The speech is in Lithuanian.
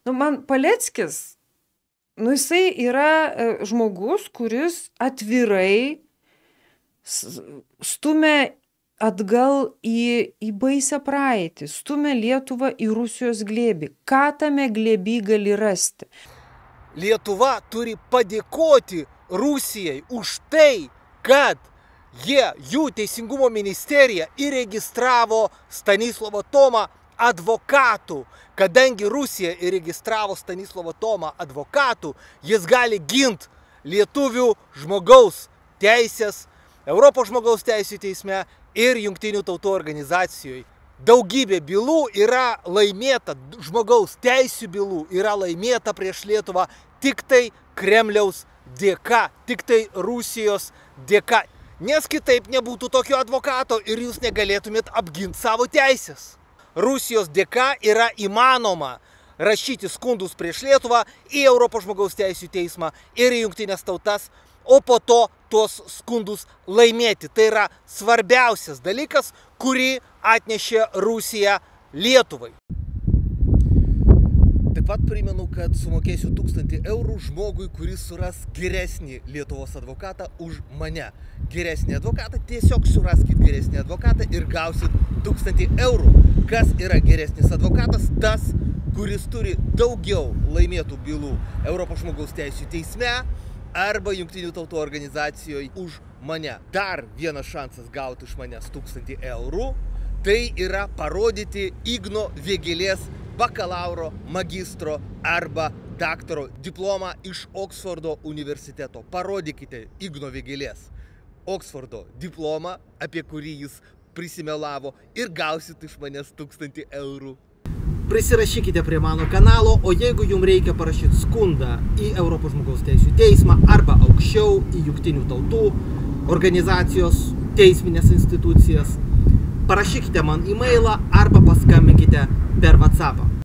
Man Paleckis, jisai yra žmogus, kuris atvirai stumia atgal į baisią praeitį, stumia Lietuvą į Rusijos glėbį. Ką tame glėby gali rasti? Lietuva turi padėkoti Rusijai už tai, kad jų Teisingumo ministerija įregistravo Stanislovą Tomą advokatų. Kadangi Rusija įregistravo Stanislovą Tomą advokatų, jis gali ginti lietuvių žmogaus teisės Europos žmogaus teisių teisme ir Jungtinių tautų organizacijoje. Daugybė bylų yra laimėta, žmogaus teisių bylų yra laimėta prieš Lietuvą tik tai Kremliaus dėka, tik tai Rusijos dėka. Nes kitaip nebūtų tokio advokato ir jūs negalėtumėt apginti savo teisės. Rusijos dėka yra įmanoma rašyti skundus prieš Lietuvą į Europos žmogaus teisių teismą ir į Jungtines tautas, o po to tuos skundus laimėti. Tai yra svarbiausias dalykas, kurį atnešė Rusija Lietuvai. Taip pat primenu, kad sumokėsiu 1000 eurų žmogui, kuris suras geresnį Lietuvos advokatą už mane. Geresnį advokatą, tiesiog suraskit geresnį advokatą ir gausit 1000 eurų. Kas yra geresnis advokatas? Tas, kuris turi daugiau laimėtų bylų Europos žmogaus teisių teisme arba Jungtinių tautų organizacijoje už mane. Dar vienas šansas gauti iš manęs 1000 eurų. Tai yra parodyti Igno Vėgėlės bakalauro, magistro arba daktaro diplomą iš Oksfordo universiteto. Parodykite Igno Vėgėlės Oksfordo diplomą, apie kurį jis prisimelavo, ir gausit iš manęs 1000 eurų. Prisirašykite prie mano kanalo, o jeigu jums reikia parašyti skundą į Europos žmogaus teisių teismą arba aukščiau į Jungtinių tautų organizacijos teisminės institucijas, parašykite man e-mailą arba paskambinkite per WhatsAppą.